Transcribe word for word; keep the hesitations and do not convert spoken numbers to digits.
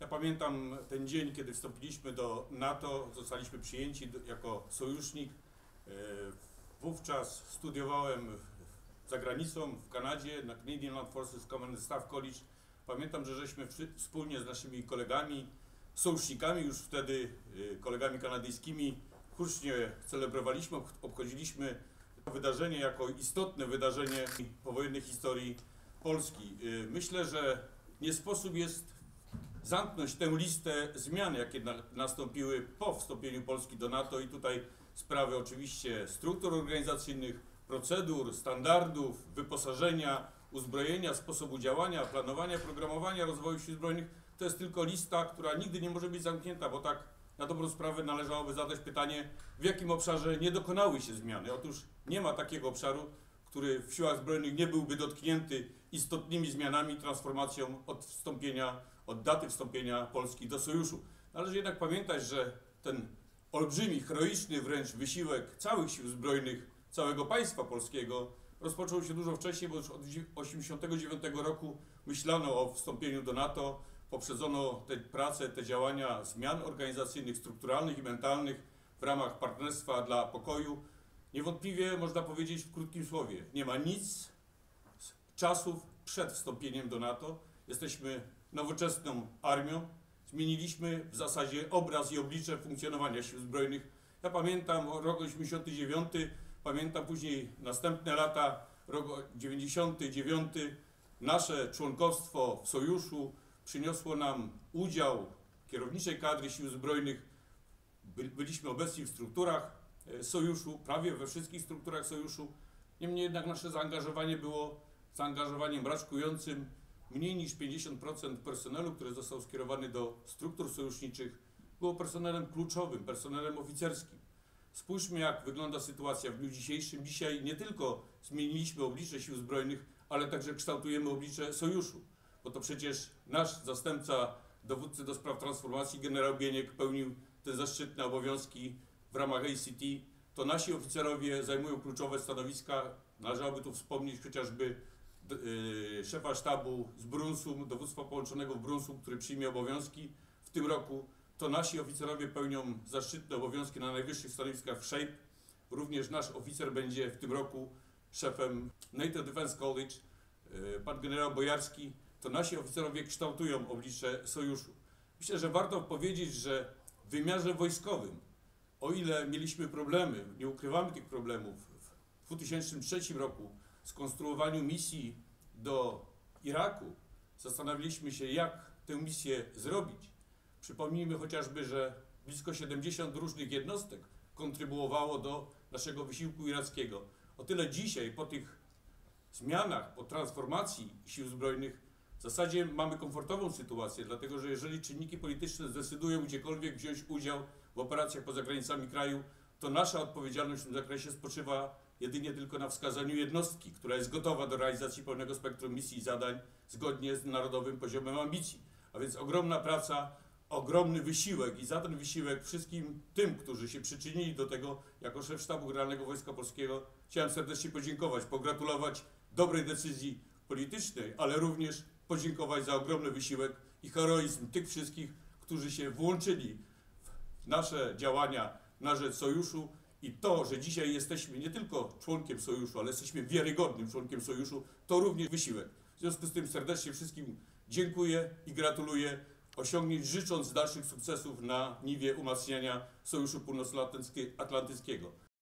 Ja pamiętam ten dzień, kiedy wstąpiliśmy do NATO, zostaliśmy przyjęci do, jako sojusznik. Wówczas studiowałem za granicą, w Kanadzie, na Canadian Armed Forces Command Staff College. Pamiętam, że żeśmy wspólnie z naszymi kolegami, sojusznikami, już wtedy kolegami kanadyjskimi, hucznie celebrowaliśmy, obchodziliśmy to wydarzenie jako istotne wydarzenie powojennej historii Polski. Myślę, że nie sposób jest zamknąć tę listę zmian, jakie na, nastąpiły po wstąpieniu Polski do NATO, i tutaj sprawy oczywiście struktur organizacyjnych, procedur, standardów, wyposażenia, uzbrojenia, sposobu działania, planowania, programowania rozwoju sił zbrojnych. To jest tylko lista, która nigdy nie może być zamknięta, bo tak na dobrą sprawę należałoby zadać pytanie, w jakim obszarze nie dokonały się zmiany. Otóż nie ma takiego obszaru, który w siłach zbrojnych nie byłby dotknięty istotnymi zmianami, transformacją od wstąpienia, od daty wstąpienia Polski do sojuszu. Należy jednak pamiętać, że ten olbrzymi, heroiczny wręcz wysiłek całych sił zbrojnych, całego państwa polskiego rozpoczął się dużo wcześniej, bo już od tysiąc dziewięćset osiemdziesiątego dziewiątego roku myślano o wstąpieniu do NATO, poprzedzono te prace, te działania zmian organizacyjnych, strukturalnych i mentalnych w ramach Partnerstwa dla Pokoju. Niewątpliwie można powiedzieć w krótkim słowie, nie ma nic z czasów przed wstąpieniem do NATO. Jesteśmy nowoczesną armią, zmieniliśmy w zasadzie obraz i oblicze funkcjonowania sił zbrojnych. Ja pamiętam rok osiemdziesiąty dziewiąty, pamiętam później następne lata, rok dziewięćdziesiąty dziewiąty. Nasze członkostwo w sojuszu przyniosło nam udział kierowniczej kadry sił zbrojnych. Byliśmy obecni w strukturach sojuszu, prawie we wszystkich strukturach sojuszu. Niemniej jednak nasze zaangażowanie było zaangażowaniem raczkującym. Mniej niż pięćdziesiąt procent personelu, który został skierowany do struktur sojuszniczych, było personelem kluczowym, personelem oficerskim. Spójrzmy, jak wygląda sytuacja w dniu dzisiejszym. Dzisiaj nie tylko zmieniliśmy oblicze sił zbrojnych, ale także kształtujemy oblicze sojuszu. Bo to przecież nasz zastępca dowódcy do spraw transformacji, generał Bieniek, pełnił te zaszczytne obowiązki w ramach A C T. To nasi oficerowie zajmują kluczowe stanowiska. Należałoby tu wspomnieć chociażby szefa sztabu z Brunsum, dowództwa połączonego w Brunsum, który przyjmie obowiązki w tym roku. To nasi oficerowie pełnią zaszczytne obowiązki na najwyższych stanowiskach w SHAPE. Również nasz oficer będzie w tym roku szefem NATO Defense College, pan generał Bojarski. To nasi oficerowie kształtują oblicze sojuszu. Myślę, że warto powiedzieć, że w wymiarze wojskowym, o ile mieliśmy problemy, nie ukrywamy tych problemów, w dwa tysiące trzecim roku skonstruowaniu misji do Iraku, zastanawialiśmy się, jak tę misję zrobić. Przypomnijmy chociażby, że blisko siedemdziesiąt różnych jednostek kontrybuowało do naszego wysiłku irackiego. O tyle dzisiaj, po tych zmianach, po transformacji sił zbrojnych, w zasadzie mamy komfortową sytuację, dlatego że jeżeli czynniki polityczne zdecydują gdziekolwiek wziąć udział w operacjach poza granicami kraju, to nasza odpowiedzialność w tym zakresie spoczywa jedynie tylko na wskazaniu jednostki, która jest gotowa do realizacji pełnego spektrum misji i zadań zgodnie z narodowym poziomem ambicji. A więc ogromna praca, ogromny wysiłek, i za ten wysiłek wszystkim tym, którzy się przyczynili do tego, jako szef Sztabu Generalnego Wojska Polskiego, chciałem serdecznie podziękować, pogratulować dobrej decyzji politycznej, ale również podziękować za ogromny wysiłek i heroizm tych wszystkich, którzy się włączyli w nasze działania na rzecz sojuszu. I to, że dzisiaj jesteśmy nie tylko członkiem sojuszu, ale jesteśmy wiarygodnym członkiem sojuszu, to również wysiłek. W związku z tym serdecznie wszystkim dziękuję i gratuluję osiągnięć, życząc dalszych sukcesów na niwie umacniania Sojuszu Północnoatlantyckiego.